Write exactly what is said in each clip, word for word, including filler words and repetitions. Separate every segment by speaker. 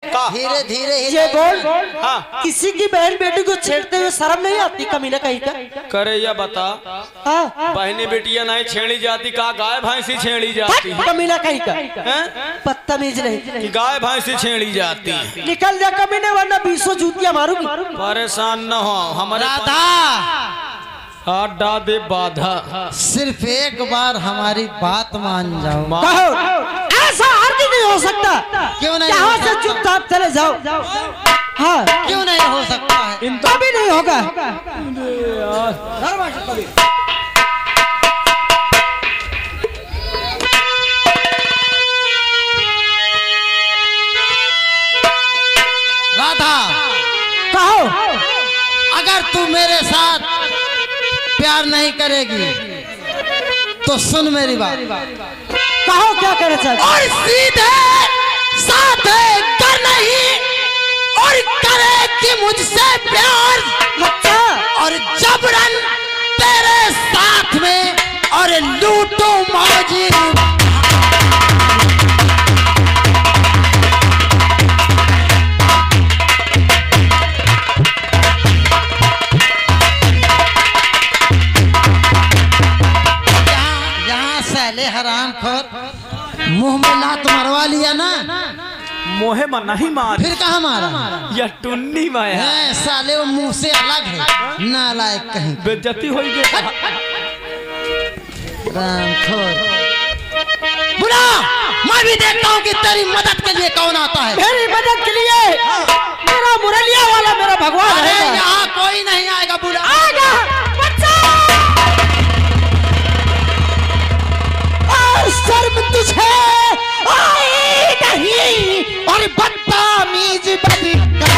Speaker 1: धीरे धीरे
Speaker 2: ये बोल
Speaker 3: हाँ।
Speaker 2: किसी की बहन बेटी को छेड़ते हुए शर्म नहीं आती कमीना कहीं का?
Speaker 3: करे या बता
Speaker 2: हाँ
Speaker 3: बहनी बेटिया नहीं छेड़ी जाती का गाय भैंसी छेड़ी जाती है?
Speaker 2: कमीना कहीं का
Speaker 3: हैं?
Speaker 2: बदतमीज नहीं
Speaker 3: कि गाय भैंसी छेड़ी जाती है।
Speaker 2: निकल जा कमीने वरना बीसों जूतियां मारूंगी।
Speaker 3: परेशान न हो हमारे
Speaker 1: राधा
Speaker 3: आडा दे बाधा।
Speaker 1: सिर्फ एक बार हमारी बात मान जाओ।
Speaker 2: कहो ऐसा हर नहीं हो सकता।
Speaker 1: क्यों नहीं?
Speaker 2: यहाँ से चुपचाप चले जाओ। हाँ
Speaker 1: क्यों नहीं हो सकता है?
Speaker 2: इनका भी नहीं होगा।
Speaker 1: राधा
Speaker 2: कहो
Speaker 1: अगर तू मेरे साथ प्यार नहीं करेगी तो सुन मेरी बात।
Speaker 2: कहो क्या करे चाहते?
Speaker 1: और सीधे साधे कर नहीं और करे कि मुझसे प्यार
Speaker 2: अच्छा
Speaker 1: और जबरन तेरे साथ में और लूटो मौजी। हराम खोर मुंह में लात मरवा लिया ना।
Speaker 3: मोहे में नहीं मार
Speaker 1: फिर कहाँ मारा?
Speaker 3: या टुन्नी माया
Speaker 1: है साले वो मुंह से अलग है नालायक कहीं।
Speaker 3: बेइज्जती हो गई।
Speaker 1: राम खोर बुला मैं भी देखता हूँ कि तेरी मदद के लिए कौन आता है।
Speaker 2: मेरी मदद के लिए मेरा मुरलिया वाला मेरा भगवान
Speaker 1: अरे
Speaker 2: है।
Speaker 1: यहाँ कोई नहीं आएगा। बुला
Speaker 2: आएगा शर्म तुझे आई नहीं और बदतमीज बदकार।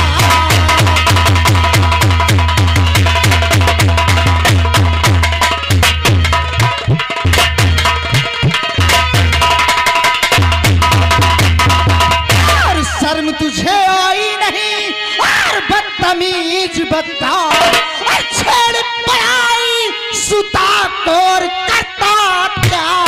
Speaker 2: और शर्म तुझे आई नहीं और बदतमीज बदकार। छेड़ पड़ाई सुता कोर करता प्यार।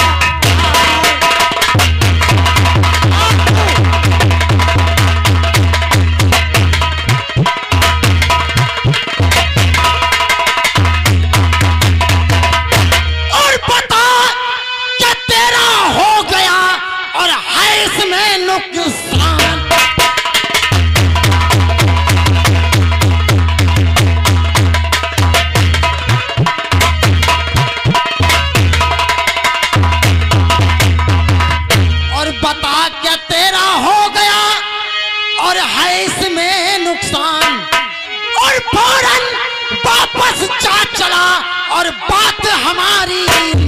Speaker 2: और बात हमारी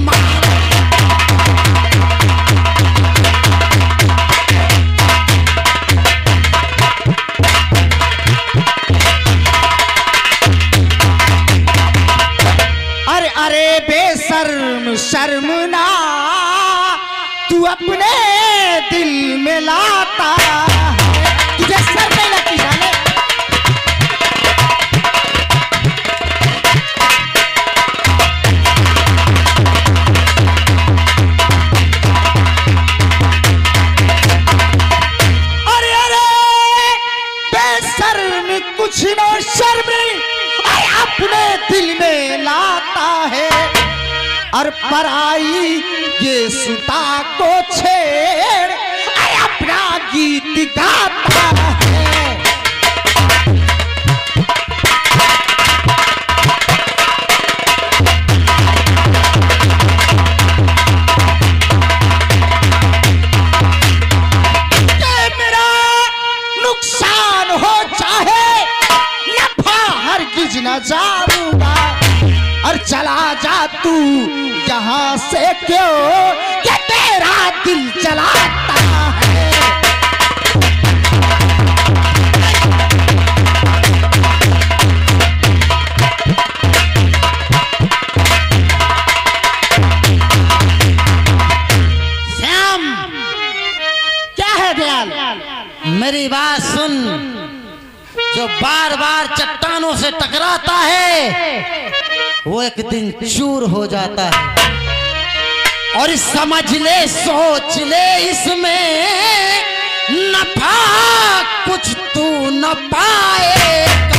Speaker 2: अरे अरे बेशर्म शर्मना तू अपने दिल में लाता तुझे शर्म नहीं लगती जाने। कुछ न शर्म अपने दिल में लाता है और पराई ये सुता को छेड़ अपना गीत गाता है। ये मेरा नुकसान हो चाहे न जाऊंगा और चला जा तू यहाँ से क्यों कि तेरा दिल चलाता है।
Speaker 1: श्याम
Speaker 2: क्या है दयाल?
Speaker 1: मेरी बात सुन। जो बार बार चट्टानों से टकराता है वो एक दिन चूर हो जाता है। और समझ ले सोच ले इसमें नफा कुछ तू न पाएगा।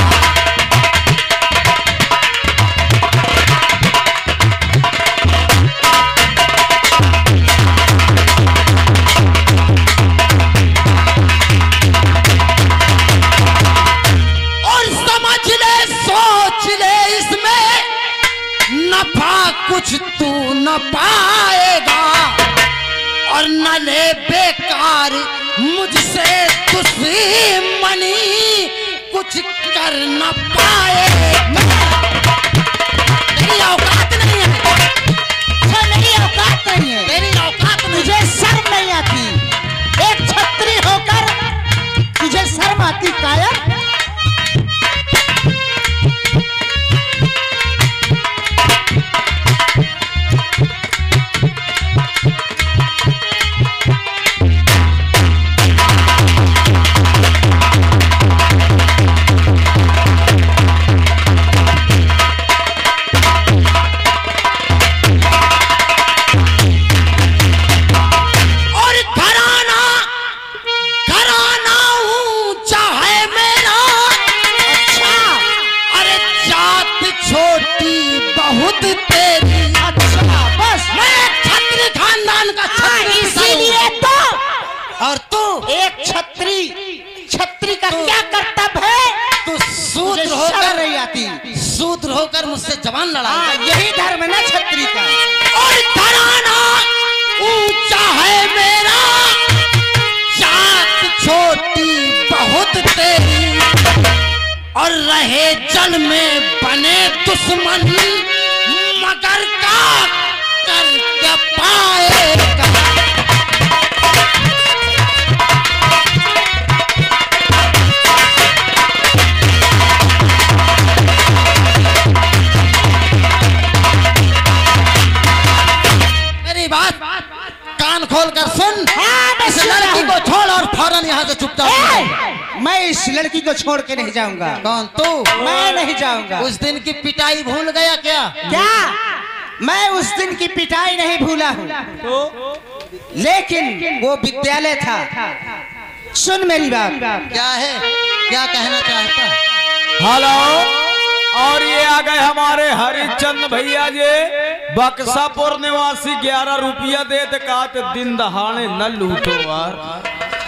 Speaker 1: और समझ ले सोच ले इसमें नफा कुछ तू न पाएगा और न ले बेकार मुझसे दुश्मनी कुछ कर न पाएगा। तेरी औकात नहीं है,
Speaker 2: मेरी औकात नहीं है,
Speaker 1: तेरी औकात नहीं
Speaker 2: तुझे शर्म नहीं आती। एक छत्री होकर तुझे शर्म आती कायर?
Speaker 1: और तू
Speaker 2: एक छत्री, छत्री का क्या कर्तव्य है?
Speaker 1: तू शूद्र होकर
Speaker 2: नहीं आती,
Speaker 1: शूद्र होकर मुझसे जवान लड़ा।
Speaker 2: यही धर्म है ना छत्री का।
Speaker 1: और घराना ऊंचा है मेरा, जात छोटी बहुत तेरी और रहे जल में बने दुश्मन मगर का करके पाएगा। बात कान खोल कर सुन।
Speaker 2: हाँ,
Speaker 1: इस लड़की को छोड़ और फौरन यहाँ से चुपचाप।
Speaker 2: मैं इस लड़की को छोड़ के नहीं जाऊंगा।
Speaker 1: कौन तू?
Speaker 2: मैं नहीं जाऊंगा।
Speaker 1: उस दिन की पिटाई भूल गया क्या?
Speaker 2: क्या मैं उस दिन की पिटाई नहीं भूला हूँ, लेकिन वो विद्यालय था। सुन मेरी बात।
Speaker 1: क्या है, क्या कहना चाहता है?
Speaker 3: हेलो, और ये आ गए हमारे हरिचंद भैया जी, बक्सापुर निवासी। ग्यारह रुपया दे दे कहते दिन दहाड़े न लूटो यार।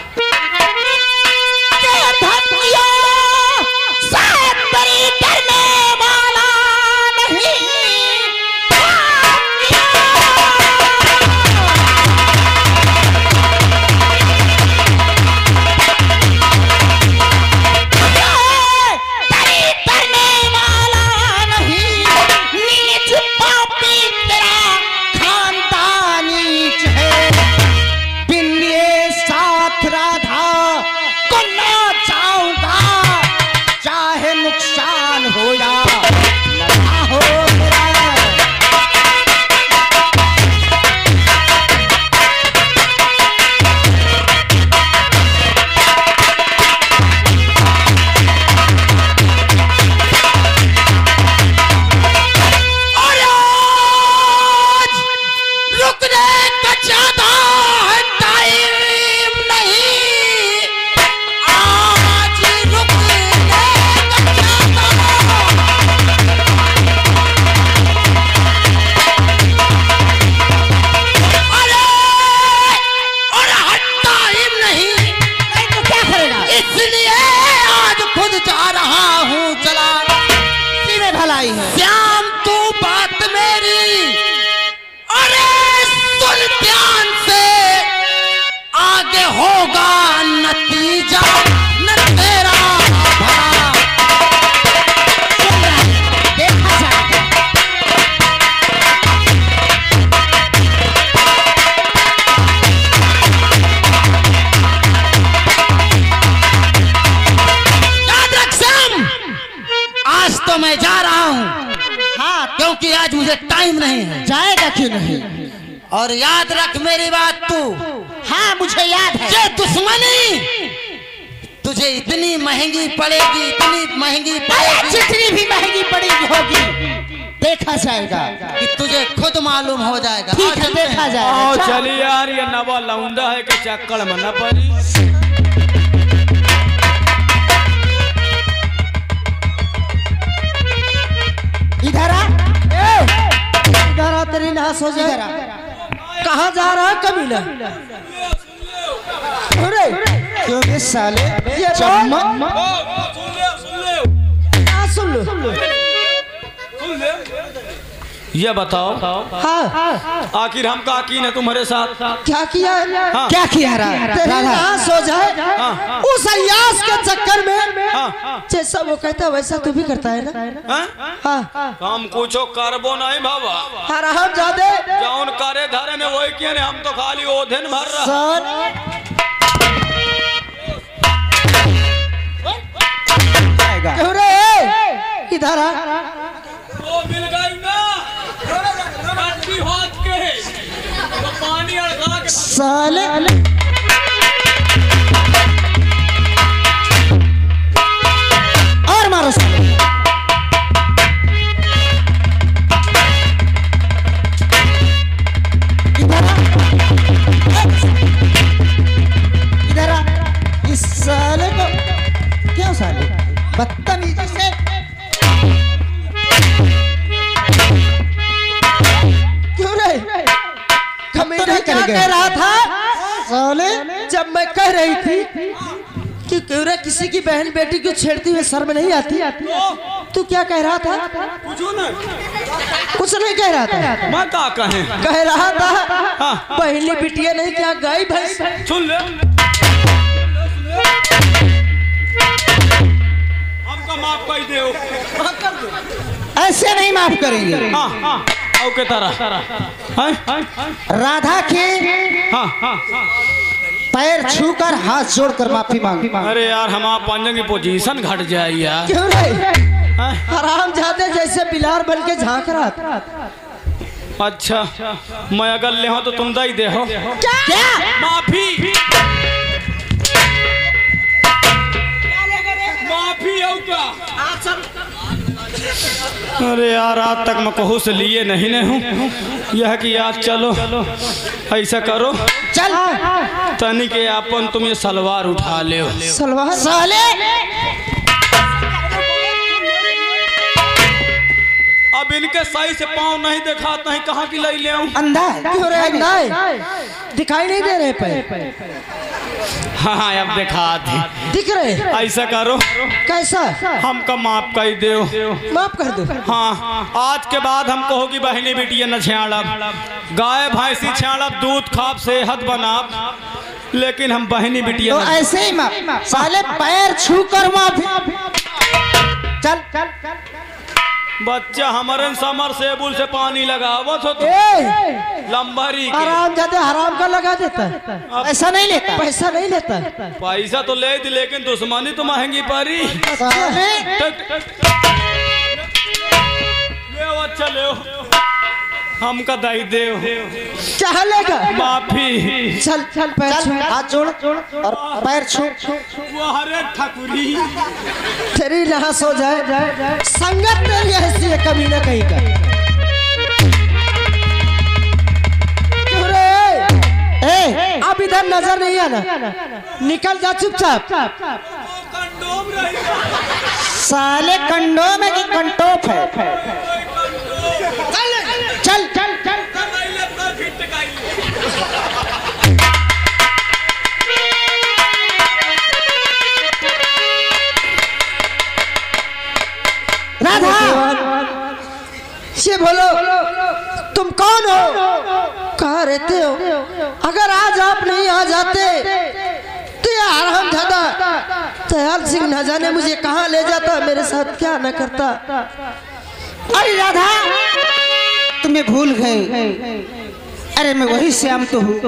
Speaker 1: श्याम तू बात मेरी अरे सुन ध्यान से, आगे होगा नतीजा न तेरा भला।
Speaker 2: देखा जाएगा।
Speaker 1: याद रख श्याम, आज तो मैं जा रहा हूँ।
Speaker 2: हाँ,
Speaker 1: क्योंकि आज मुझे टाइम नहीं है।
Speaker 2: जाएगा क्यों नहीं?
Speaker 1: और याद रख मेरी बात तू।
Speaker 2: हाँ, मुझे याद है।
Speaker 1: ये दुश्मनी तुझे इतनी महंगी पड़ेगी, इतनी महंगी पड़ेगी,
Speaker 2: जितनी भी महंगी पड़ेगी होगी, देखा जाएगा
Speaker 1: कि तुझे खुद मालूम हो जाएगा।
Speaker 2: ठीक है, देखा
Speaker 3: आओ
Speaker 2: जाएगा।
Speaker 3: चलिए यार, ये नवा लौंडा है कि चक्कर में न पड़ी।
Speaker 2: नाश हो जाए। कहाँ जा रहा है कमीना? अरे
Speaker 4: क्यों ये साले
Speaker 2: ये
Speaker 4: चम्मच
Speaker 2: सुन लो।
Speaker 3: ये बताओ
Speaker 2: हाँ
Speaker 3: आखिर हम का की ने तुम्हारे साथ
Speaker 2: क्या किया है?
Speaker 3: हाँ।
Speaker 4: क्या किया रा-
Speaker 2: तेरी
Speaker 4: राधा?
Speaker 2: नाश हो जाए
Speaker 3: हाँ।
Speaker 2: उस अय्यास के चक्कर में
Speaker 3: हाँ।
Speaker 2: जैसा वो कहता है वैसा तू भी करता है ना?
Speaker 3: हैं?
Speaker 2: हाँ
Speaker 3: हम कुछ करबो नहीं बाबा
Speaker 2: हराम जादे
Speaker 3: जौन करे धरे ने वही किए ने हम तो खाली ओ दिन भर रहा
Speaker 2: सर
Speaker 4: आएगा।
Speaker 2: क्यों रे इधर आ।
Speaker 3: वो मिल गई ना काटी हाथ के तो पानी अड़का के
Speaker 2: साले
Speaker 4: और मारो साले।
Speaker 2: इधर आ।
Speaker 4: इस साले को क्यों साले बदतमीजी से
Speaker 2: क्यों रे कमीना
Speaker 4: नहीं
Speaker 2: क्या
Speaker 4: करेंगे।
Speaker 2: कह रहा था
Speaker 4: साले
Speaker 2: जब मैं कह रही थी कि क्यों रे किसी की बहन बेटी को छेड़ती हुए शर्म नहीं आती? तू क्या कह रहा था?
Speaker 3: पूछो ना
Speaker 2: कुछ नहीं कह रहा था।
Speaker 3: मैं का कहें
Speaker 2: कह रहा था
Speaker 3: हाँ।
Speaker 2: पहली बिटिया नहीं क्या गाय भैंस?
Speaker 3: सुन ले हमका माफ कर दो
Speaker 4: ऐसे नहीं माफ करेंगे।
Speaker 3: हाँ हाँ औ के तरह हैं
Speaker 4: राधा के
Speaker 3: हाँ हाँ
Speaker 4: पैर छूकर हाथ जोड़कर माफी मांग।
Speaker 3: अरे यार हम आप पंजन की पोजीशन घट जाए यार
Speaker 2: क्यों रे
Speaker 3: हैं?
Speaker 2: हराम जाते जैसे बिलार बन के झांक रहा था।
Speaker 3: अच्छा मैं अगर ले हो तो तुम दई दे हो
Speaker 2: क्या
Speaker 3: माफी माफी हो क्या अरे यार आज तक मैं कहूँ से लिए नहीं ने हूँ यह कि आज चलो ऐसा करो
Speaker 4: चल
Speaker 3: तनी के आपन तुम ये सलवार उठा ले
Speaker 2: सलवार
Speaker 4: साले
Speaker 3: अब इनके सही से पाँव नहीं दिखाता है कहाँ की लाई ले आऊं
Speaker 4: अंधा है।
Speaker 2: क्यों रे नहीं दिखाई नहीं दे रहे पे?
Speaker 3: हाँ हाँ अब दिखा दी
Speaker 2: दिख रहे
Speaker 3: ऐसा करो
Speaker 2: कैसा?
Speaker 3: हमका माफ कर दो
Speaker 2: माफ कर दो।
Speaker 3: हाँ आज के बाद हम कहो कि बहनी बेटियां न छेड़ब गाय भैंसी छेड़ब दूध खाब सेहत बनाब लेकिन हम बहनी
Speaker 4: तो
Speaker 3: बेटियां न
Speaker 4: ऐसे ही माफ साले पैर छूकर माफी। चल चल
Speaker 3: बच्चा हमारे समर सेबुल से पानी लगावत हो तो
Speaker 2: ए
Speaker 3: लंबरी के
Speaker 2: हराम जाते हराम का लगा देता है।
Speaker 4: ऐसा नहीं लेता।
Speaker 2: पैसा नहीं लेता।
Speaker 3: पैसा तो ले दी लेकिन दुश्मनी तो महंगी पड़ी
Speaker 4: साले
Speaker 3: ले अच्छा ले हमका दाई दे
Speaker 2: क्या लेगा?
Speaker 3: माफी
Speaker 2: चल चल पैर
Speaker 4: चल
Speaker 2: छू।
Speaker 4: हाथ जोड़ और पैर छू।
Speaker 3: वो हरे ठकुरी
Speaker 2: तेरी नाश हो जाए संगत तेरी ऐसी है कभी ना कहीं का। क्यों रे?
Speaker 4: ए
Speaker 2: अब इधर नजर नहीं आना निकल जा चुपचाप।
Speaker 4: साले कंडो में की कंटोप है। चल चल चल राधा
Speaker 2: ये बोलो तुम कौन हो? कहाँ रहते हो? अगर आज आप नहीं आ जाते तो ये आराम जादा दयाल सिंह न जाने मुझे कहाँ ले जाता मेरे साथ क्या न करता।
Speaker 4: अरे राधा तुम्हें भूल गए। अरे मैं वही श्याम तो हूँ।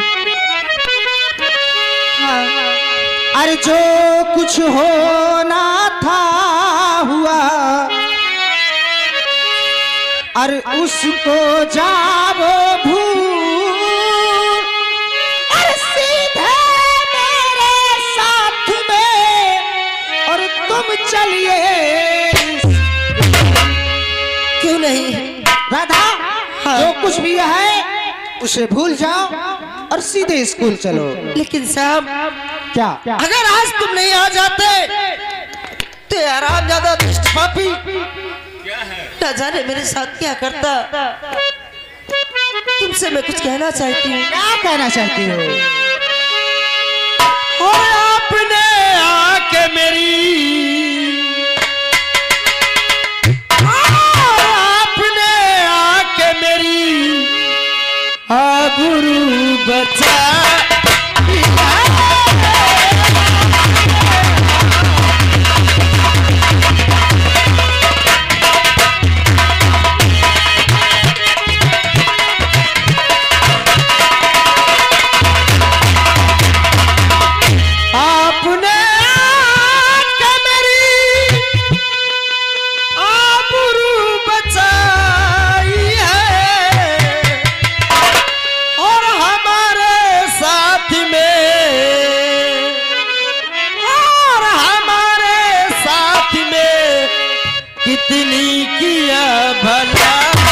Speaker 4: अरे जो कुछ होना था हुआ अरे उसको जाओ भूल। अरे सीधे मेरे साथ में और तुम चलिए।
Speaker 2: क्यों नहीं?
Speaker 4: राधा
Speaker 2: हाँ।
Speaker 4: जो कुछ भी है उसे भूल जाओ और सीधे स्कूल चलो।
Speaker 2: लेकिन साहब
Speaker 4: क्या
Speaker 2: अगर आज तुम नहीं आ जाते तो आराम ज्यादा पापी न जाने मेरे साथ क्या करता। तुमसे मैं कुछ कहना चाहती हूँ।
Speaker 4: क्या कहना चाहती हो?
Speaker 3: और आपने आके मेरी और आपने आके मेरी आबरू बचा कितनी किया भला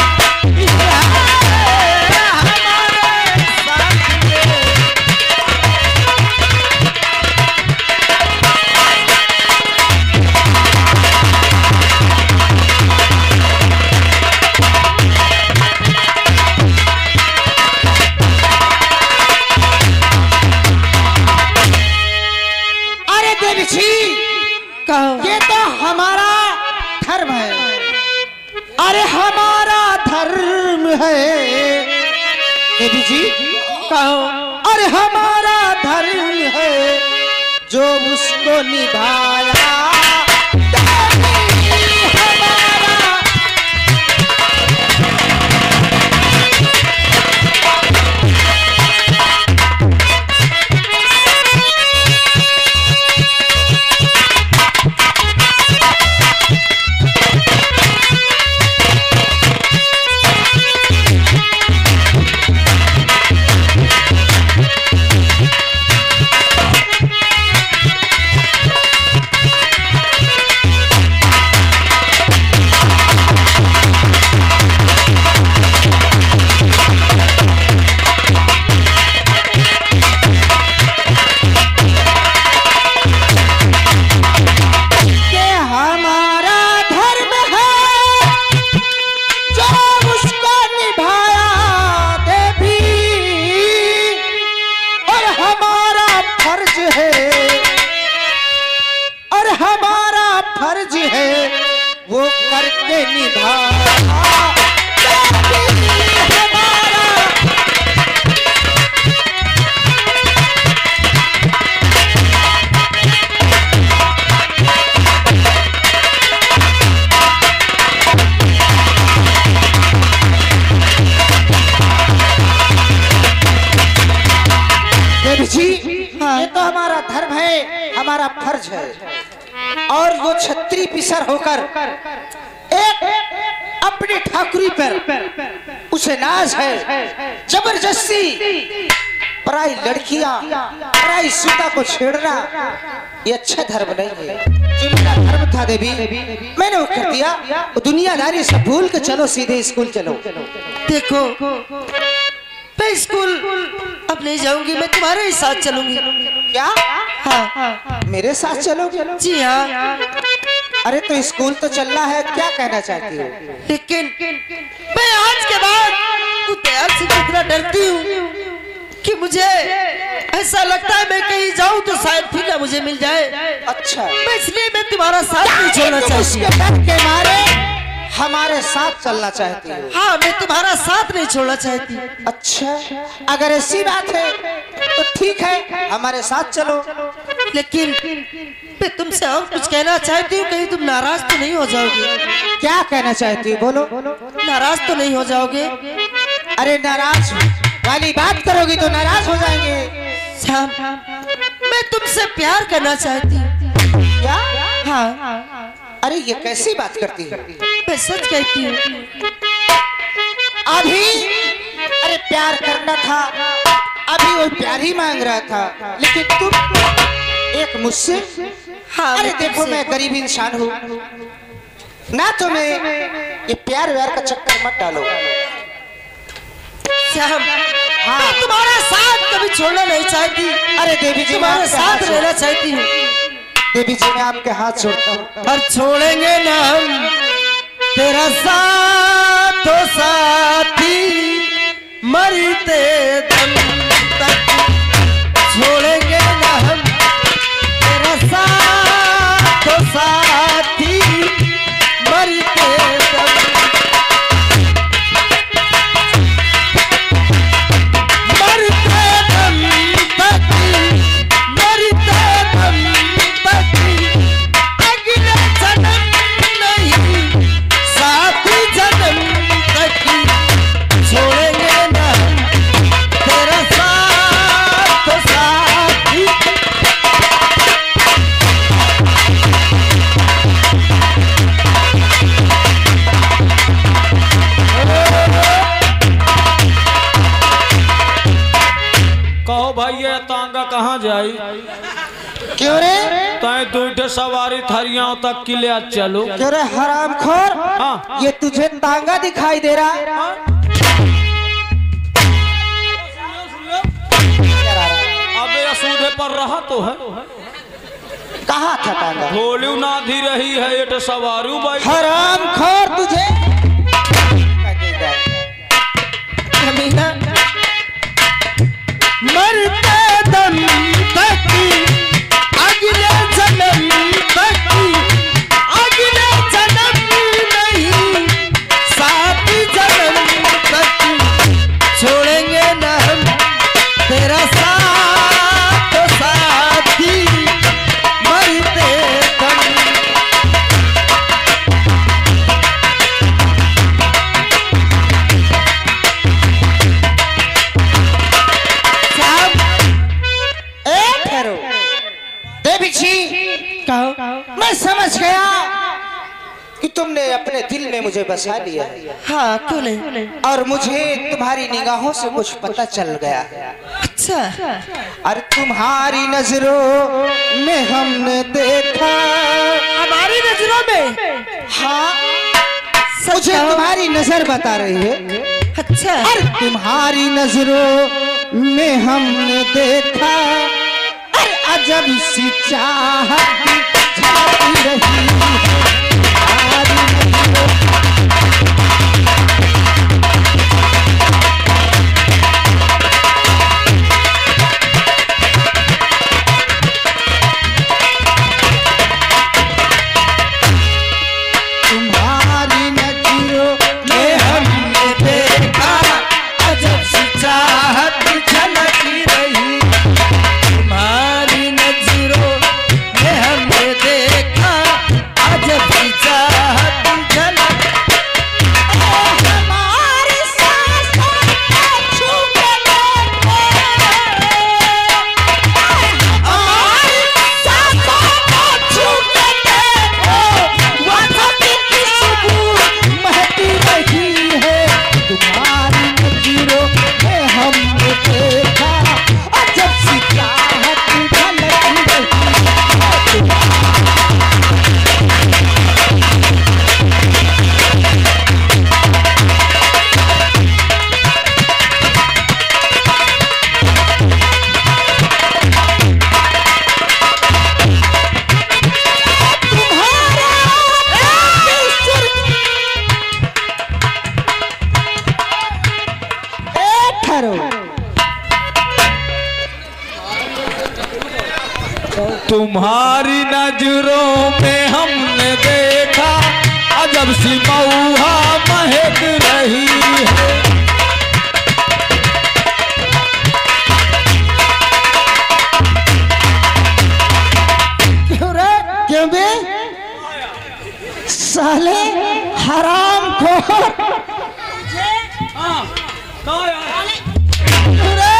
Speaker 4: अरे देवी जी,
Speaker 2: कहो।
Speaker 4: ये तो हमारा धर्म है। अरे हमारा धर्म है देवी जी,
Speaker 2: कहो।
Speaker 4: अरे हमारा धर्म है जो उसको निभाया देवी, हमारा फर्ज है वो करके निभाया हमारा। देवी जी, ये तो हमारा धर्म है, हमारा फर्ज है। और वो छत्री पिसर होकर एक अपनी ठाकुरी पर उसे नाज है, जबरदस्ती पराई लड़कियां पराई सीता को छेड़ना ये अच्छा धर्म नहीं है। जो मेरा धर्म था देवी, मैंने वो कर दिया। वो दुनियादारी सब भूल के चलो, सीधे स्कूल चलो।
Speaker 2: देखो, मैं स्कूल अब नहीं जाऊंगी, मैं तुम्हारे ही साथ चलूंगी।
Speaker 4: क्या?
Speaker 2: हाँ,
Speaker 4: मेरे साथ चलोगे?
Speaker 2: जी हाँ।
Speaker 4: अरे तो स्कूल तो चलना है, क्या कहना चाहती हो?
Speaker 2: लेकिन मैं आज के बाद दयाल से इतना डरती हूँ कि मुझे ऐसा लगता है मैं कहीं जाऊँ तो शायद फिर ना मुझे मिल जाए।
Speaker 4: अच्छा,
Speaker 2: मैं इसलिए मैं तुम्हारा साथ नहीं छोड़ना चाहती।
Speaker 4: डर के मारे हमारे साथ चलना चाहती हो?
Speaker 2: हाँ, मैं तुम्हारा साथ नहीं छोड़ना चाहती।
Speaker 4: अच्छा, अगर ऐसी बात है तो ठीक है, हमारे साथ चलो।
Speaker 2: लेकिन मैं तुमसे और कुछ कहना चाहती हूँ, कहीं तुम नाराज तो नहीं हो जाओगे?
Speaker 4: क्या कहना चाहती हो? बोलो।
Speaker 2: नाराज तो नहीं हो जाओगे?
Speaker 4: अरे नाराज वाली बात करोगी तो नाराज हो जाएंगे।
Speaker 2: श्याम, मैं तुमसे प्यार करना चाहती हूँ।
Speaker 4: क्या?
Speaker 2: हाँ।
Speaker 4: अरे ये कैसी बात करती है?
Speaker 2: मैं सच कहती हूँ।
Speaker 4: अभी अरे प्यार करना था, अभी वो प्यार ही मांग रहा था, लेकिन तुम एक मुझसे।
Speaker 2: हाँ,
Speaker 4: अरे देखो, मैं गरीब इंसान हूँ ना, तो मैं ये प्यार व्यार का चक्कर मत डालो।
Speaker 2: श्याम,
Speaker 4: हाँ,
Speaker 2: मैं तुम्हारा साथ कभी छोड़ना नहीं चाहती।
Speaker 4: अरे देवी जी,
Speaker 2: तुम्हारे साथ रहना चाहती हूँ।
Speaker 4: देवी जी, मैं आपके हाथ छोड़ता हूँ।
Speaker 2: और छोड़ेंगे ना हम तेरा साथ, तो साथी मरते दम तक छोड़ेंगे न हम तेरा साथ तो साथी मरते दम मरते दम तक मरते दम तक अगले जन्म नहीं साथी जन्म तक छोड़ेंगे न तेरा साथ तो साथी
Speaker 3: कहो भाई ये तांगा कहाँ जाई?
Speaker 4: क्यों रे
Speaker 3: तय दूठे सवारी थरियाओं तक के लिए चलो।
Speaker 4: क्यों रे हरामखोर,
Speaker 3: हाँ।
Speaker 4: ये तुझे तांगा दिखाई दे रहा है?
Speaker 3: अबे सूधे पर रहा तो है,
Speaker 4: कहाँ था तांगा?
Speaker 3: भोलू ना धी रही है ये तो सवारू भाई।
Speaker 4: हरामखोर तुझे
Speaker 2: कमीना मरते दम तक अगले जन्म तक अगले जन्म नहीं साथ जन्म तक छोड़ेंगे न हम तेरा साथ तो साथी मरते दम
Speaker 4: कहो मैं समझ गया कि तुमने अपने दिल में मुझे बसा लिया।
Speaker 2: हाँ क्यों नहीं?
Speaker 4: और मुझे तुम्हारी निगाहों से कुछ पता चल गया।
Speaker 2: अच्छा
Speaker 4: और तुम्हारी नजरों में हमने देखा,
Speaker 2: हमारी नजरों में?
Speaker 4: हाँ मुझे तुम्हारी नजर बता रही है।
Speaker 2: अच्छा
Speaker 4: और तुम्हारी नजरों में हमने देखा और अजब सी चाहत छाती रही तुम्हारी नजरों तुम्हारी नजरों में हमने देखा अजब सी चाहत झलक रही
Speaker 2: तुम्हारी नजरों में हमने देखा अजब सी चाहत झलक
Speaker 4: हमारी सांसों को छू के देखो, हमारी सांसों को छू के देखो, वसंत की खुशबू महकी रही है तुम्हारी नजरों में हमने देखा अजब सी चाहत झलक रही है।
Speaker 3: तुम्हारी नजरों में हमने देखा अजब सी मऊहा महक रही है।
Speaker 2: क्यों रे?
Speaker 4: क्यों बे साले हराम खोर, क्यों रे?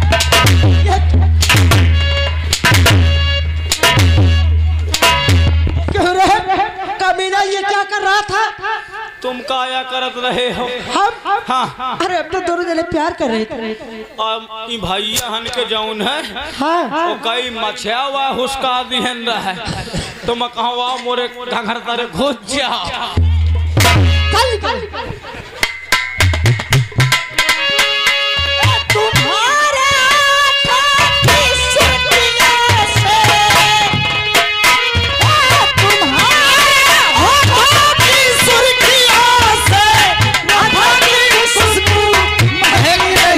Speaker 2: क्यों रे? कमीना ये क्या कर रहा था?
Speaker 3: तुम काया करत रहे हो?
Speaker 2: हम
Speaker 3: हाँ
Speaker 2: अरे अब तो दोनों जने प्यार कर रहे थे।
Speaker 3: अब ई भैया हन के जौन है
Speaker 2: हाँ
Speaker 3: वो कई मछिया हुआ हुस्का दिहन रहा है तो मैं कहवा मोरे घंघर तारे घुस जा।
Speaker 2: चल चल
Speaker 4: तुम्हारे आँखों की सुर्खियों से, तुम्हारे होठों की सुर्खियों से नभा की खुशबू महक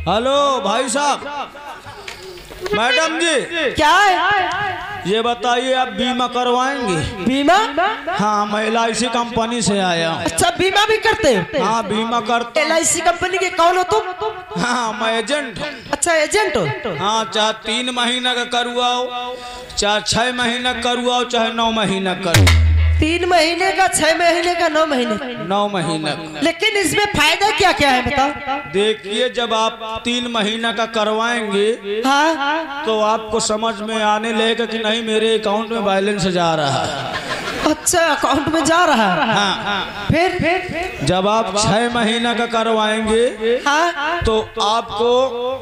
Speaker 3: हेलो भाई साहब, मैडम जी
Speaker 2: क्या है?
Speaker 3: ये बताइए आप बीमा करवाएंगे?
Speaker 2: बीमा?
Speaker 3: हाँ, मैं एल आई सी कंपनी से आया हूँ।
Speaker 2: अच्छा, बीमा भी करते हो?
Speaker 3: हाँ, बीमा करता
Speaker 2: एल आई सी कंपनी के कौन हो तुम?
Speaker 3: हाँ, मैं एजेंट हूँ।
Speaker 2: अच्छा, एजेंट हो?
Speaker 3: हाँ, चाहे तीन महीना का करवाओ, चाहे छह महीना करवाओ, चाहे नौ महीना करो।
Speaker 2: तीन महीने का, छह महीने का, नौ महीने?
Speaker 3: नौ महीना।
Speaker 2: लेकिन इसमें फायदा क्या क्या है बताओ?
Speaker 3: देखिए, जब आप तीन महीना का करवाएंगे
Speaker 2: हाँ,
Speaker 3: तो आपको समझ में आने लगेगा कि नहीं मेरे अकाउंट में बैलेंस जा रहा है।
Speaker 2: अच्छा, अकाउंट में जा रहा है।
Speaker 3: हाँ।
Speaker 2: फिर फिर
Speaker 3: जब आप छह महीना का करवाएंगे
Speaker 2: हाँ,
Speaker 3: तो आपको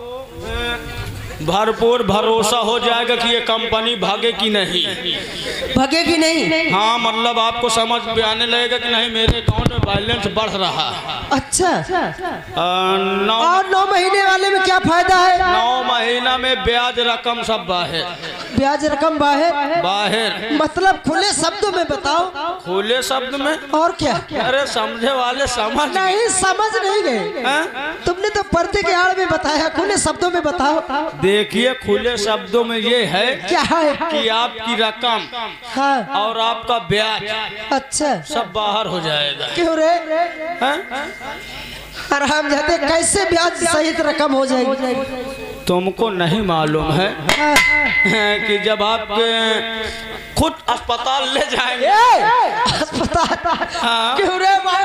Speaker 3: भरपूर भरोसा हो जाएगा कि ये कंपनी भागे कि नहीं।
Speaker 2: भागेगी नहीं?
Speaker 3: हाँ, मतलब आपको समझ में आने लगेगा कि नहीं मेरे अकाउंट में बैलेंस बढ़ रहा है।
Speaker 2: अच्छा,
Speaker 3: आ, नौ
Speaker 2: और नौ महीने वाले में क्या फायदा है?
Speaker 3: नौ महीना में ब्याज रकम सब बाहर
Speaker 2: ब्याज रकम बाहर?
Speaker 3: बाहर
Speaker 2: मतलब खुले शब्दों में बताओ।
Speaker 3: खुले शब्द में?
Speaker 2: और क्या?
Speaker 3: अरे समझे वाले समझ
Speaker 2: नहीं, समझ नहीं गए।
Speaker 3: हैं?
Speaker 2: तुमने तो पर्दे के आड़ में बताया, खुले शब्दों में बताओ।
Speaker 3: देखिए, खुले शब्दों में ये है
Speaker 2: क्या है?
Speaker 3: कि आपकी रकम
Speaker 2: हाँ,
Speaker 3: और आपका ब्याज
Speaker 2: अच्छा,
Speaker 3: सब बाहर हो जाएगा।
Speaker 2: क्यों रे?
Speaker 3: हैं?
Speaker 2: आराम जाते कैसे ब्याज सहित रकम हो जाएगी?
Speaker 3: तुमको नहीं मालूम है
Speaker 2: हाँ।
Speaker 3: कि जब आप खुद अस्पताल ले जाएंगे।
Speaker 2: अस्पताल?
Speaker 3: हाँ।
Speaker 2: क्यों रे भाई?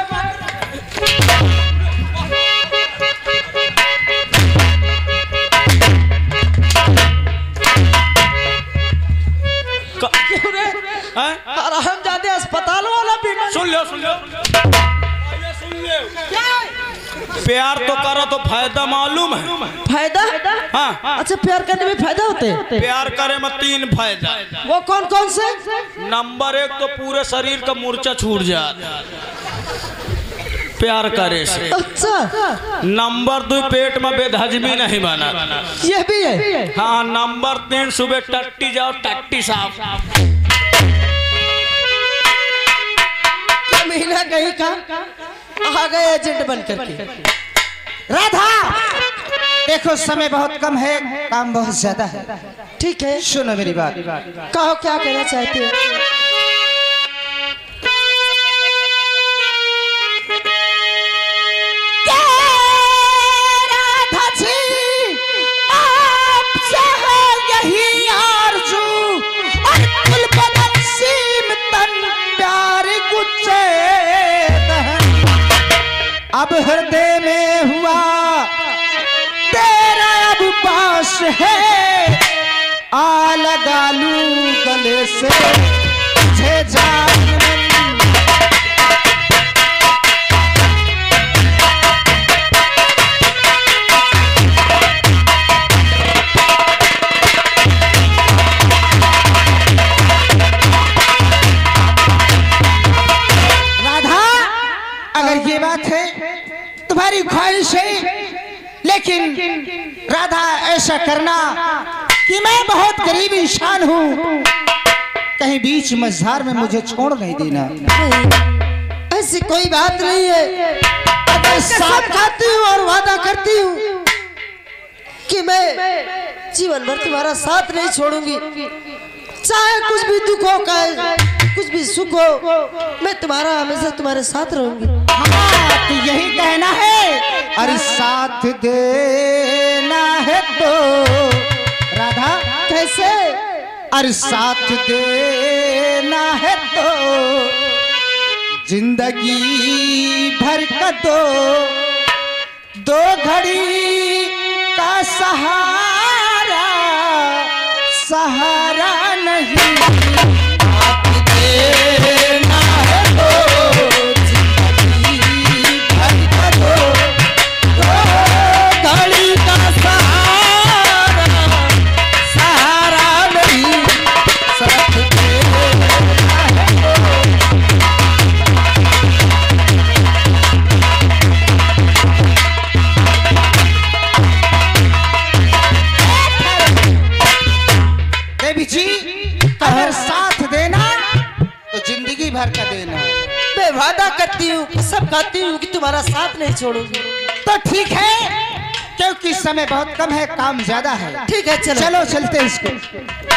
Speaker 2: क्यों रे? आराम जाते अस्पताल वाला भी नहीं?
Speaker 3: सुन लो, सुन लो, सुन लो। प्यार तो करो तो फायदा मालूम है?
Speaker 2: फायदा?
Speaker 3: हाँ।
Speaker 2: अच्छा, प्यार करने में फायदा होते हैं?
Speaker 3: प्यार करे में तीन फायदा।
Speaker 2: वो कौन कौन से?
Speaker 3: नंबर एक तो पूरे शरीर का मूर्छा छूट जाता प्यार करे से।
Speaker 2: अच्छा।
Speaker 3: नंबर दो, पेट में बेधजमी नहीं बना।
Speaker 2: ये भी है?
Speaker 3: हाँ। नंबर तीन, सुबह टट्टी जाओ, टट्टी साफ।
Speaker 2: महीना कहीं का आ गए एजेंट बन करके।
Speaker 4: राधा, देखो समय बहुत कम है, काम बहुत ज्यादा है।
Speaker 2: ठीक है,
Speaker 4: सुनो मेरी बात।
Speaker 2: कहो क्या कहना चाहते हो?
Speaker 4: राधा जी, आपसे है यही आरज़ू, और कुल बदन सीम तन प्यार गुच्छे अब हृदय में हुआ तेरा अब पास है, आ लगा लूं गले से तुझे जान। राधा, अगर ये बात है तुम्हारी ख्वाहिश है, लेकिन राधा ऐसा करना कि मैं बहुत गरीब इंसान हूँ, कहीं बीच मझधार में मुझे छोड़ नहीं देना।
Speaker 2: नहीं, ऐसी कोई बात नहीं है। अगर साथ खाती हूँ और वादा करती हूँ कि मैं जीवन भर तुम्हारा साथ नहीं छोड़ूंगी, चाहे कुछ भी दुख हो, कुछ भी सुख हो, मैं तुम्हारा हमेशा तुम्हारे साथ रहूंगी।
Speaker 4: हाँ, तो यही कहना है। अरे साथ देना है तो राधा,
Speaker 2: कैसे?
Speaker 4: अरे साथ देना है तो जिंदगी भर का दो दो घड़ी का सहारा, सहारा नहीं। साथ देना है तो जिंदगी भर का दो दो घड़ी का सहारा, सहारा नहीं। साथ देना है तो देवी जी, अगर साथ देना तो जिंदगी भर का देना।
Speaker 2: मैं वादा करती हूँ, सब खाती हूँ कि तुम्हारा साथ नहीं छोड़ूंगी।
Speaker 4: तो ठीक है, क्योंकि समय बहुत कम है, काम ज्यादा है।
Speaker 2: ठीक है चलो
Speaker 4: चलो चलते हैं इसको।